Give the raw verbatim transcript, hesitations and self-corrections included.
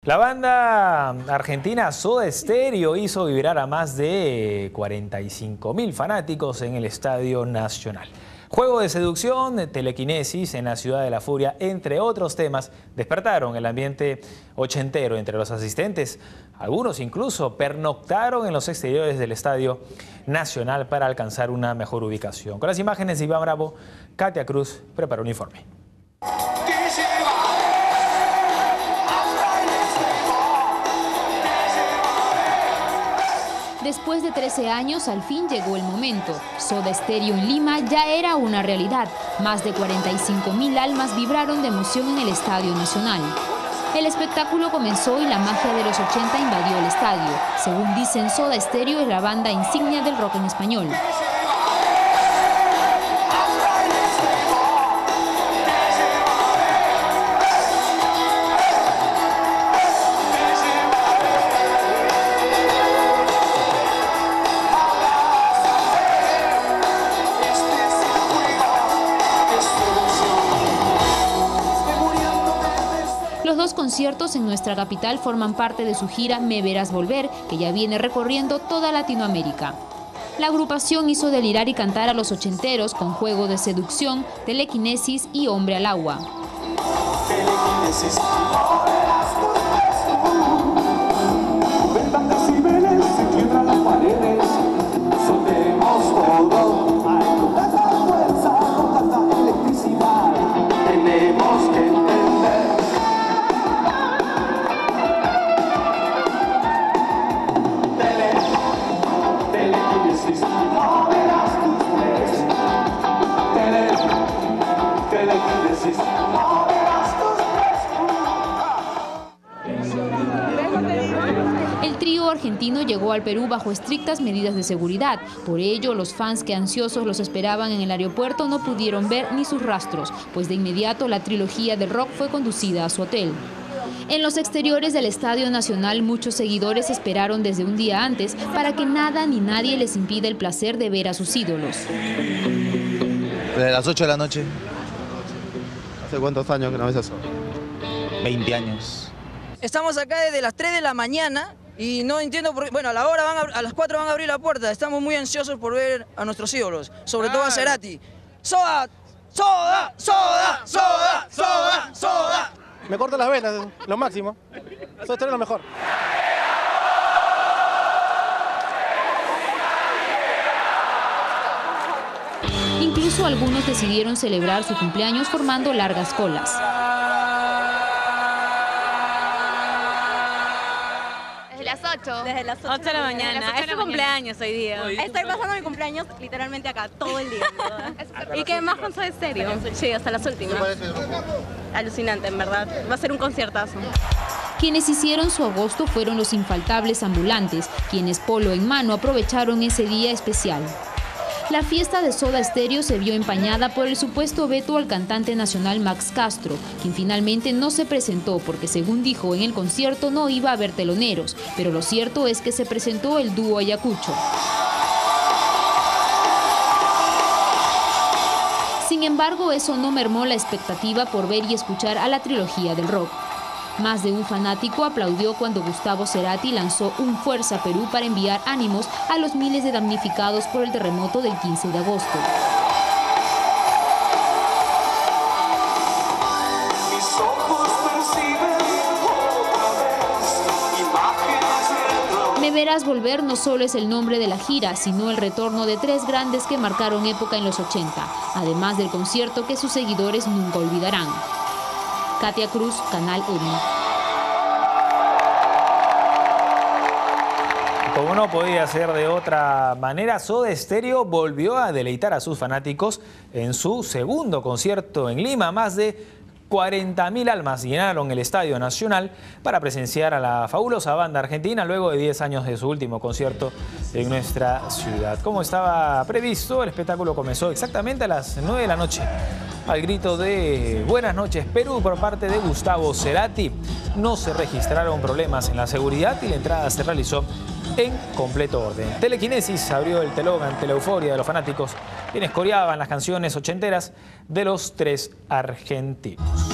La banda argentina Soda Stereo hizo vibrar a más de cuarenta y cinco mil fanáticos en el Estadio Nacional. Juego de seducción, telequinesis en la Ciudad de la Furia, entre otros temas, despertaron el ambiente ochentero entre los asistentes. Algunos incluso pernoctaron en los exteriores del Estadio Nacional para alcanzar una mejor ubicación. Con las imágenes de Iván Bravo, Katia Cruz preparó un informe. Después de trece años, al fin llegó el momento. Soda Stereo en Lima ya era una realidad. Más de cuarenta y cinco mil almas vibraron de emoción en el Estadio Nacional. El espectáculo comenzó y la magia de los ochenta invadió el estadio. Según dicen, Soda Stereo es la banda insignia del rock en español. Los dos conciertos en nuestra capital forman parte de su gira Me Verás Volver, que ya viene recorriendo toda Latinoamérica. La agrupación hizo delirar y cantar a los ochenteros con Juego de Seducción, Telequinesis y Hombre al Agua. El trío argentino llegó al Perú bajo estrictas medidas de seguridad. Por ello, los fans que ansiosos los esperaban en el aeropuerto no pudieron ver ni sus rastros, pues de inmediato la trilogía del rock fue conducida a su hotel. En los exteriores del Estadio Nacional, muchos seguidores esperaron desde un día antes para que nada ni nadie les impida el placer de ver a sus ídolos. Desde las ocho de la noche. ¿Hace cuántos años que no ves eso? veinte años. Estamos acá desde las tres de la mañana y no entiendo por qué. Bueno, a la hora van a, a las cuatro van a abrir la puerta. Estamos muy ansiosos por ver a nuestros ídolos, sobre todo a Cerati. ¡Soda! ¡Soda! ¡Soda! ¡Soda! ¡Soda! ¡Soda! Me corto las venas, lo máximo. Soda Stereo es lo mejor. Incluso algunos decidieron celebrar su cumpleaños formando largas colas. Desde las ocho. Desde las ocho de la mañana. Es tu cumpleaños hoy día. Estoy pasando mi cumpleaños literalmente acá todo el día. ¿Y qué más con Soda Stereo? Sí, hasta las últimas. Alucinante, en verdad. Va a ser un conciertazo. Quienes hicieron su agosto fueron los infaltables ambulantes, quienes polo en mano aprovecharon ese día especial. La fiesta de Soda Stereo se vio empañada por el supuesto veto al cantante nacional Max Castro, quien finalmente no se presentó porque, según dijo en el concierto, no iba a haber teloneros, pero lo cierto es que se presentó el dúo Ayacucho. Sin embargo, eso no mermó la expectativa por ver y escuchar a la trilogía del rock. Más de un fanático aplaudió cuando Gustavo Cerati lanzó un Fuerza Perú para enviar ánimos a los miles de damnificados por el terremoto del quince de agosto. Me Verás Volver no solo es el nombre de la gira, sino el retorno de tres grandes que marcaron época en los ochenta, además del concierto que sus seguidores nunca olvidarán. Katia Cruz, Canal N. Como no podía ser de otra manera, Soda Stereo volvió a deleitar a sus fanáticos en su segundo concierto en Lima. Más de cuarenta mil almas llenaron el Estadio Nacional para presenciar a la fabulosa banda argentina luego de diez años de su último concierto en nuestra ciudad. Como estaba previsto, el espectáculo comenzó exactamente a las nueve de la noche. Al grito de Buenas noches Perú por parte de Gustavo Cerati, no se registraron problemas en la seguridad y la entrada se realizó en completo orden. Telequinesis abrió el telón ante la euforia de los fanáticos, quienes coreaban las canciones ochenteras de los tres argentinos.